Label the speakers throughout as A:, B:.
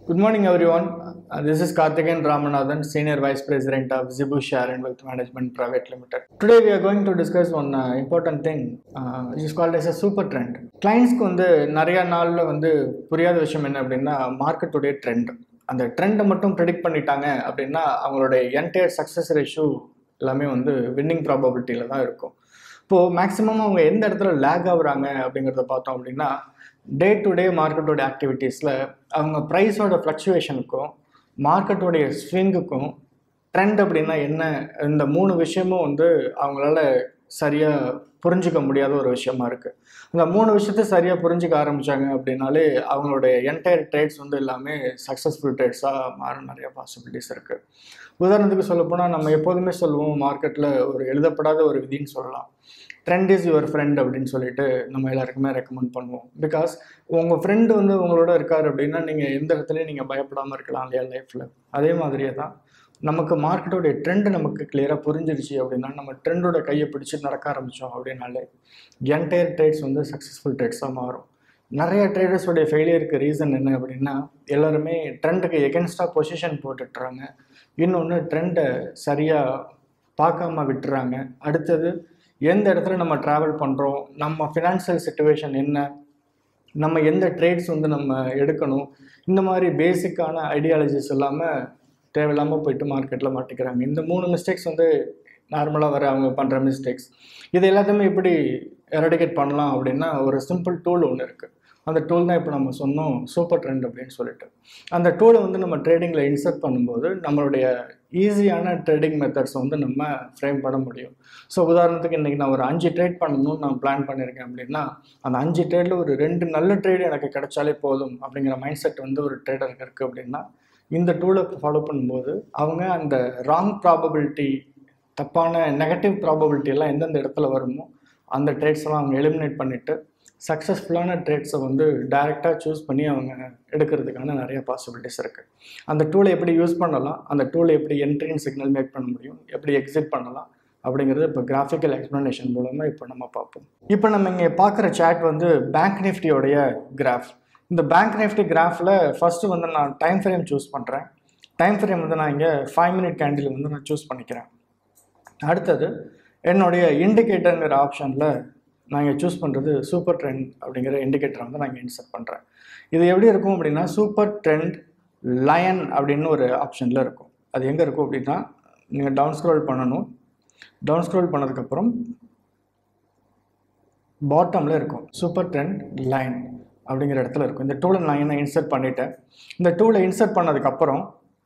A: Good morning, everyone. This is Karthikeyan Ramanathan, Senior Vice President of Zebu Share and Wealth Management Private Limited. Today, we are going to discuss one important thing, which is called as a super trend. Clients ku வந்து நிறைய நாள்ல வந்து புரியாத விஷயம் என்ன அப்படின்னா மார்க்கெட்டுடைய trend. அந்த ட்ரெண்டை மட்டும் ப்ரெடிக்ட் பண்ணிட்டாங்க அப்படின்னா அவங்களுடைய என்டையர் சக்ஸஸ் ரேஷியோ எல்லாமே வந்து வின்னிங் ப்ராபபிலிட்டியில் தான் இருக்கும். இப்போது மேக்ஸிமம் அவங்க எந்த இடத்துல லேக் ஆகுறாங்க அப்படிங்கிறத பார்த்தோம் அப்படின்னா டே டு டே மார்க்கெட்டோட ஆக்டிவிட்டீஸில் அவங்க ப்ரைஸோட ஃப்ளக்சுவேஷனுக்கும் மார்க்கெட்டோடைய ஸ்விங்குக்கும் ட்ரெண்ட் அப்படின்னா என்ன, இந்த மூணு விஷயமும் வந்து அவங்களால சரியாக புரிஞ்சிக்க முடியாத ஒரு விஷயமா இருக்குது. இந்த மூணு விஷயத்த சரியாக புரிஞ்சிக்க ஆரம்பித்தாங்க அப்படின்னாலே அவங்களுடைய என்டையர் ட்ரேட்ஸ் வந்து எல்லாமே சக்ஸஸ்ஃபுல் ட்ரேட்ஸாக மாற நிறைய பாசிபிலிட்டிஸ் இருக்குது. உதாரணத்துக்கு சொல்லப்போனால் நம்ம எப்போதுமே சொல்லுவோம், மார்க்கெட்டில் ஒரு எழுதப்படாத ஒரு விதின்னு சொல்லலாம், ட்ரெண்ட் இஸ் யுவர் ஃப்ரெண்ட் அப்படின்னு சொல்லிட்டு நம்ம எல்லாருக்குமே ரெக்கமெண்ட் பண்ணுவோம். பிகாஸ் உங்கள் ஃப்ரெண்டு வந்து உங்களோட இருக்கார் அப்படின்னா நீங்கள் எந்த இடத்துலையும் நீங்கள் பயப்படாமல் இருக்கலாம் இல்லையா லைஃப்பில். அதே மாதிரியே தான் நமக்கு மார்க்கெட்டோடைய ட்ரெண்டு நமக்கு கிளியராக புரிஞ்சிருச்சு அப்படின்னா நம்ம ட்ரெண்டோட கையை பிடிச்சி நடக்க ஆரம்பித்தோம் அப்படின்னாலே என்டையர் ட்ரேட்ஸ் வந்து சக்ஸஸ்ஃபுல் ட்ரேட்ஸாக மாறும். நிறைய ட்ரேடர்ஸோடைய ஃபெயிலியருக்கு ரீசன் என்ன அப்படின்னா எல்லாருமே ட்ரெண்டுக்கு எகென்ஸ்டாக பொசிஷன் போட்டுட்டுறாங்க, இன்னொன்று ட்ரெண்டை சரியாக பார்க்காம விட்டுறாங்க. அடுத்தது எந்த இடத்துல நம்ம ட்ராவல் பண்ணுறோம், நம்ம ஃபினான்ஷியல் சிச்சுவேஷன் என்ன, நம்ம எந்த ட்ரேட்ஸ் வந்து நம்ம எடுக்கணும், இந்த மாதிரி பேசிக்கான ஐடியாலஜிஸ் இல்லாமல் தேவையில்லாமல் போயிட்டு மார்க்கெட்டில் மாட்டிக்கிறாங்க. இந்த மூணு மிஸ்டேக்ஸ் வந்து நார்மலாக வர அவங்க பண்ணுற மிஸ்டேக்ஸ். இது எல்லாத்தையுமே எப்படி எரடிகேட் பண்ணலாம் அப்படின்னா ஒரு சிம்பிள் டூல் ஒன்று இருக்குது. அந்த டூல் தான் இப்போ நம்ம சொன்னோம் சூப்பர் ட்ரெண்ட் அப்படின்னு சொல்லிட்டு. அந்த டூலை வந்து நம்ம ட்ரேடிங்கில் இன்சர்ட் பண்ணும்போது நம்மளுடைய ஈஸியான ட்ரேடிங் மெத்தட்ஸை வந்து நம்ம ஃப்ரேம் பண்ண முடியும். ஸோ உதாரணத்துக்கு இன்றைக்கி நான் ஒரு 5 ட்ரேட் பண்ணணும்னு நான் பிளான் பண்ணியிருக்கேன் அப்படின்னா அந்த 5 ட்ரேடில் ஒரு 2 நல்ல ட்ரேடு எனக்கு கிடைச்சாலே போதும் அப்படிங்கிற மைண்ட் செட் வந்து ஒரு ட்ரேடருக்கு இருக்குது அப்படின்னா இந்த டூலை ஃபாலோ பண்ணும்போது அவங்க அந்த ராங் ப்ராபபிலிட்டி, தப்பான நெகட்டிவ் ப்ராபபிலிட்டி எல்லாம் எந்தெந்த இடத்துல வருமோ அந்த ட்ரேட்ஸ் எல்லாம் அவங்க எலிமினேட் பண்ணிவிட்டு சக்ஸஸ்ஃபுல்லான ட்ரேட்ஸை வந்து டைரெக்டாக சூஸ் பண்ணி அவங்க எடுக்கிறதுக்கான நிறைய பாசிபிலிட்டிஸ் இருக்குது. அந்த டூலை எப்படி யூஸ் பண்ணலாம், அந்த டூலை எப்படி என்ட்ரின் சிக்னல் மேக் பண்ண முடியும், எப்படி எக்ஸிட் பண்ணலாம் அப்படிங்கிறது இப்போ கிராஃபிக்கல் எக்ஸ்ப்ளனேஷன் மூலமாக இப்போ நம்ம பார்ப்போம். இப்போ நம்ம இங்கே பார்க்குற சார்ட் வந்து பேங்க் நிஃப்டியோடைய கிராஃப். இந்த பேங்க் நிஃப்டி கிராஃபில் ஃபஸ்ட்டு வந்து நான் டைம் ஃப்ரேம் சூஸ் பண்ணுறேன். டைம் ஃப்ரேம் வந்து நான் இங்கே 5 மினிட் கேண்டில் வந்து நான் சூஸ் பண்ணிக்கிறேன். அடுத்தது என்னுடைய இண்டிகேட்டருங்கிற ஆப்ஷனில் நான் இங்கே சூஸ் பண்ணுறது சூப்பர் ட்ரெண்ட் அப்படிங்கிற இண்டிகேட்டரை வந்து நான் இங்கே இன்சர்ட் பண்ணுறேன். இது எப்படி இருக்கும் அப்படின்னா சூப்பர் ட்ரெண்ட் லயன் அப்படின்னு ஒரு ஆப்ஷனில் இருக்கும். அது எங்கே இருக்கும் அப்படின்னா நீங்கள் டவுன் ஸ்க்ரோல் பண்ணணும். டவுன் ஸ்க்ரோல் பண்ணதுக்கப்புறம் பாட்டமில் இருக்கும் சூப்பர் ட்ரெண்ட் லைன் அப்படிங்கிற இடத்துல இருக்கும். இந்த டூலை நான் என்ன இன்சர்ட் பண்ணிட்டேன். இந்த டூலை இன்சர்ட் பண்ணதுக்கப்புறம்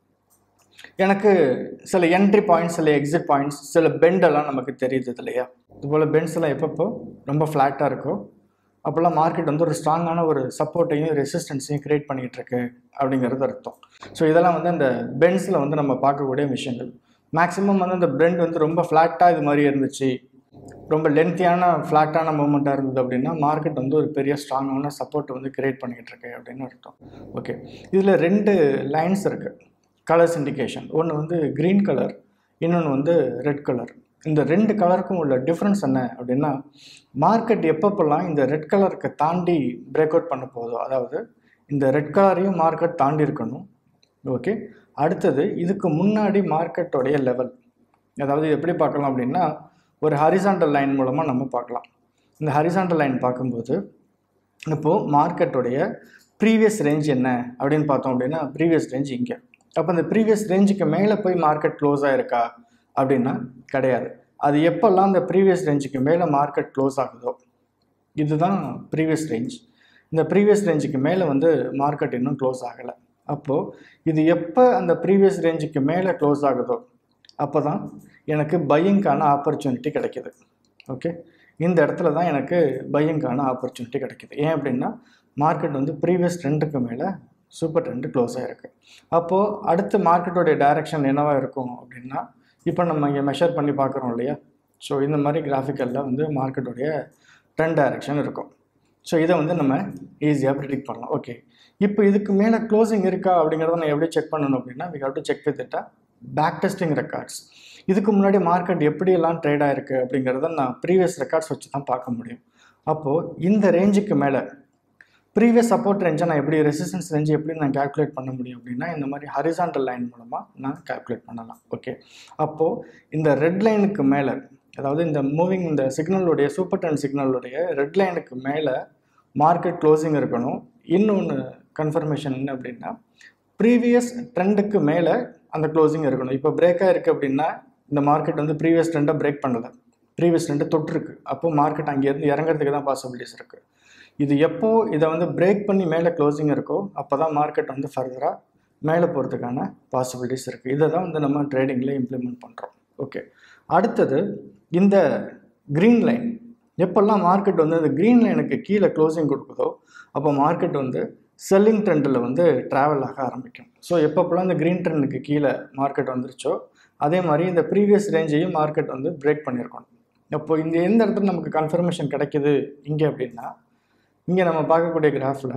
A: எனக்கு சில என்ட்ரி பாயிண்ட்ஸ், சில எக்ஸிட் பாயிண்ட்ஸ், சில பெண்டெல்லாம் நமக்கு தெரியுது இல்லையா. இதுபோல் பெண்ட்ஸ் எல்லாம் எப்பப்போ ரொம்ப ஃப்ளாட்டாக இருக்கும் அப்போல்லாம் மார்க்கெட் வந்து ஒரு ஸ்ட்ராங்கான ஒரு சப்போர்ட்டையும் ரெசிஸ்டன்ஸையும் க்ரியேட் பண்ணிகிட்டு இருக்கு அப்படிங்கிறது அர்த்தம். ஸோ இதெல்லாம் வந்து அந்த பெண்ட்ஸில் வந்து நம்ம பார்க்கக்கூடிய விஷயங்கள். மேக்ஸிமம் வந்து அந்த பெண்ட் வந்து ரொம்ப ஃப்ளாட்டாக இது மாதிரி இருந்துச்சு, ரொம்ப லென்த்தியான ஃப்ளாட்டான மூமெண்ட்டாக இருந்தது அப்படின்னா மார்க்கெட் வந்து ஒரு பெரிய ஸ்ட்ராங்கான சப்போர்ட்டை வந்து க்ரியேட் பண்ணிக்கிட்டு இருக்கு அப்படின்னு அர்த்தம். ஓகே, இதில் 2 லைன்ஸ் இருக்குது கலர்ஸ் இண்டிகேஷன். ஒன்று வந்து க்ரீன் கலர், இன்னொன்று வந்து ரெட் கலர். இந்த 2 கலருக்கும் உள்ள டிஃப்ரென்ஸ் என்ன அப்படின்னா மார்க்கெட் எப்பப்பெல்லாம் இந்த ரெட் கலருக்கு தாண்டி பிரேக் அவுட் பண்ண போதோ, அதாவது இந்த ரெட் கலரையும் மார்க்கெட் தாண்டி இருக்கணும். ஓகே, அடுத்தது இதுக்கு முன்னாடி மார்க்கெட்டோடைய லெவல், அதாவது எப்படி பார்க்கலாம் அப்படின்னா ஒரு ஹரிசாண்டல் லைன் மூலமாக நம்ம பார்க்கலாம். இந்த ஹரிசாண்டல் லைன் பார்க்கும்போது இப்போது மார்க்கெட்டோடைய ப்ரீவியஸ் ரேஞ்ச் என்ன அப்படின்னு பார்த்தோம் அப்படின்னா ப்ரீவியஸ் ரேஞ்ச் இங்கே. அப்போ இந்த ப்ரீவியஸ் ரேஞ்சுக்கு மேலே போய் மார்க்கெட் க்ளோஸ் ஆகிருக்கா அப்படின்னா கிடையாது. அது எப்போல்லாம் இந்த ப்ரீவியஸ் ரேஞ்சுக்கு மேலே மார்க்கெட் க்ளோஸ் ஆகுதோ இதுதான் ப்ரீவியஸ் ரேஞ்ச். இந்த ப்ரீவியஸ் ரேஞ்சுக்கு மேலே வந்து மார்க்கெட் இன்னும் க்ளோஸ் ஆகலை. அப்போது இது எப்போ அந்த ப்ரீவியஸ் ரேஞ்சுக்கு மேலே க்ளோஸ் ஆகுதோ அப்போ தான் எனக்கு பையிங்கான ஆப்பர்ச்சுனிட்டி கிடைக்கிது. ஓகே, இந்த இடத்துல தான் எனக்கு பையிங்கான ஆப்பர்ச்சுனிட்டி கிடைக்கிது. ஏன் அப்படின்னா மார்க்கெட் வந்து ப்ரீவியஸ் ட்ரெண்டுக்கு மேலே சூப்பர் ட்ரெண்டு க்ளோஸ் ஆகிருக்கு. அப்போது அடுத்து மார்க்கெட்டோடைய டைரக்ஷன் என்னவாக இருக்கும் அப்படின்னா இப்போ நம்ம இங்கே மெஷர் பண்ணி பார்க்குறோம் இல்லையா. ஸோ இந்த மாதிரி கிராஃபிக்கலில் வந்து மார்க்கெட்டோடைய ட்ரெண்ட் டைரக்ஷன் இருக்கும். ஸோ இதை வந்து நம்ம ஈஸியாக ப்ரிடிக்ட் பண்ணலாம். ஓகே, இப்போ இதுக்கு மேலே க்ளோசிங் இருக்கா அப்படிங்கிறத நான் எப்படி செக் பண்ணணும் அப்படின்னா we have to check with it back testing records. இதுக்கு முன்னாடி மார்க்கெட் எப்படியெல்லாம் ட்ரேட் ஆகிருக்கு அப்படிங்கிறத நான் ப்ரீவியஸ் ரெக்கார்ட்ஸ் வச்சு தான் பார்க்க முடியும். அப்போது இந்த ரேஞ்சுக்கு மேலே ப்ரீவியஸ் சப்போர்ட் ரேஞ்சை நான் எப்படி ரெசிஸ்டன்ஸ் ரேஞ்சு எப்படி நான் கேல்குலேட் பண்ண முடியும் அப்படின்னா இந்த மாதிரி ஹரிசாண்டல் லைன் மூலமாக நான் கேல்குலேட் பண்ணலாம். ஓகே, அப்போது இந்த ரெட் லைனுக்கு மேலே, அதாவது இந்த மூவிங் இந்த சிக்னலுடைய சூப்பர் ட்ரெண்ட் சிக்னலுடைய ரெட் லைனுக்கு மேலே மார்க்கெட் க்ளோசிங் இருக்கணும். இன்னொன்று கன்ஃபர்மேஷன் என்ன அப்படின்னா ப்ரீவியஸ் ட்ரெண்டுக்கு மேலே அந்த க்ளோசிங் இருக்கணும். இப்போ பிரேக்காக இருக்குது அப்படின்னா இந்த மார்க்கெட் வந்து ப்ரீவியஸ் ட்ரெண்டை பிரேக் பண்ணலை, ப்ரீவியஸ் ட்ரெண்டை தொட்டிருக்கு. அப்போது மார்க்கெட் அங்கேருந்து இறங்கிறதுக்கு தான் பாசிபிலிட்டிஸ் இருக்குது. இது எப்போ இதை வந்து பிரேக் பண்ணி மேலே க்ளோசிங் இருக்கோ அப்போ தான் மார்க்கெட் வந்து ஃபர்தராக மேலே போகிறதுக்கான பாசிபிலிட்டிஸ் இருக்குது. இதை தான் வந்து நம்ம ட்ரேடிங்கில் இம்ப்ளிமெண்ட் பண்ணுறோம். ஓகே, அடுத்தது இந்த க்ரீன் லைன், எப்போல்லாம் மார்க்கெட் வந்து அந்த க்ரீன் லைனுக்கு கீழே க்ளோசிங் கொடுக்குதோ அப்போ மார்க்கெட் வந்து செல்லிங் ட்ரெண்டில் வந்து ட்ராவல் ஆக ஆரம்பிக்கும். ஸோ எப்பப்போலாம் இந்த க்ரீன் ட்ரெண்டுக்கு கீழே மார்க்கெட் வந்துருச்சோ அதே மாதிரி இந்த ப்ரீவியஸ் ரேஞ்சையும் மார்க்கெட் வந்து பிரேக் பண்ணியிருக்கணும். அப்போ இந்த எந்த இடத்துல நமக்கு கன்ஃபர்மேஷன் கிடைக்குது இங்கே அப்படின்னா, இங்கே நம்ம பார்க்கக்கூடிய கிராஃபில்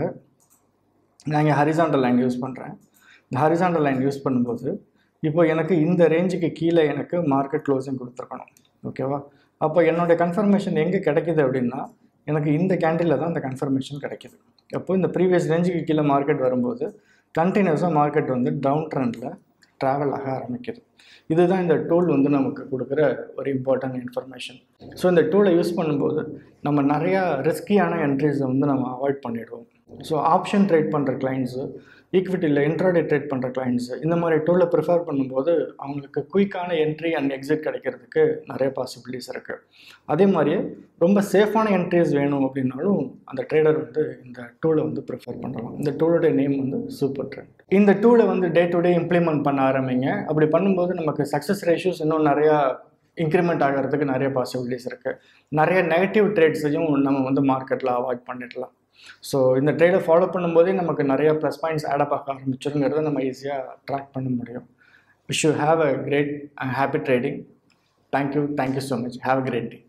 A: நான் இங்கே ஹரிசாண்டல் லைன் யூஸ் பண்ணுறேன். இந்த ஹரிசாண்டல் லைன் யூஸ் பண்ணும்போது இப்போ எனக்கு இந்த ரேஞ்சுக்கு கீழே எனக்கு மார்க்கெட் க்ளோசிங் கொடுத்துருக்கணும். ஓகேவா? அப்போ என்னுடைய கன்ஃபர்மேஷன் எங்கே கிடைக்கிது அப்படின்னா எனக்கு இந்த கேண்டிலில் தான் அந்த கன்ஃபர்மேஷன் கிடைக்கிது. அப்போ இந்த ப்ரீவியஸ் ரேஞ்சுக்கு கீழே மார்க்கெட் வரும்போது கண்டினியூஸாக மார்க்கெட் வந்து டவுன் ட்ரெண்டில் ட்ராவல் ஆக ஆரம்பிக்குது. இதுதான் இந்த டூல் வந்து நமக்கு கொடுக்குற ஒரு இம்பார்ட்டன்ட் இன்ஃபர்மேஷன். ஸோ இந்த டூலை யூஸ் பண்ணும்போது நம்ம நிறையா ரிஸ்கியான என்ட்ரிஸை வந்து நம்ம அவாய்ட் பண்ணிடுவோம். ஸோ ஆப்ஷன் ட்ரேட் பண்ணுற கிளைண்ட்ஸு, ஈக்விட்டியில் இன்ட்ராடே ட்ரேட் பண்ணுற கிளைண்ட்ஸு இந்த மாதிரி டூலை ப்ரிஃபர் பண்ணும்போது அவங்களுக்கு குயிக்கான என்ட்ரி அண்ட் எக்ஸிட் கிடைக்கிறதுக்கு நிறைய பாசிபிலிட்டிஸ் இருக்குது. அதே மாதிரியே ரொம்ப சேஃபான என்ட்ரிஸ் வேணும் அப்படின்னாலும் அந்த ட்ரேடர் வந்து இந்த டூலை வந்து ப்ரிஃபர் பண்ணலாம். இந்த டூலோடைய நேம் வந்து சூப்பர் ட்ரெண்ட். இந்த டூலை வந்து டே டு டே இம்ப்ளிமெண்ட் பண்ண ஆரம்பிங்க. அப்படி பண்ணும்போது நமக்கு சக்ஸஸ் ரேஷியோஸ் இன்னும் நிறையா இன்க்ரிமெண்ட் ஆகிறதுக்கு நிறைய பாசிபிலிட்டிஸ் இருக்குது. நிறைய நெகட்டிவ் ட்ரேட்ஸையும் நம்ம வந்து மார்க்கெட்டில் அவாய்ட் பண்ணிடலாம். ஸோ இந்த ட்ரேடை ஃபாலோ பண்ணும்போதே நமக்கு நிறைய ப்ளஸ் பாயிண்ட்ஸ் ஆடப் ஆக ஆரம்பிச்சிருங்கிறத நம்ம ஈஸியாக ட்ராக் பண்ண முடியும். Wish you have a great and happy trading. Thank you so much. Have a great day.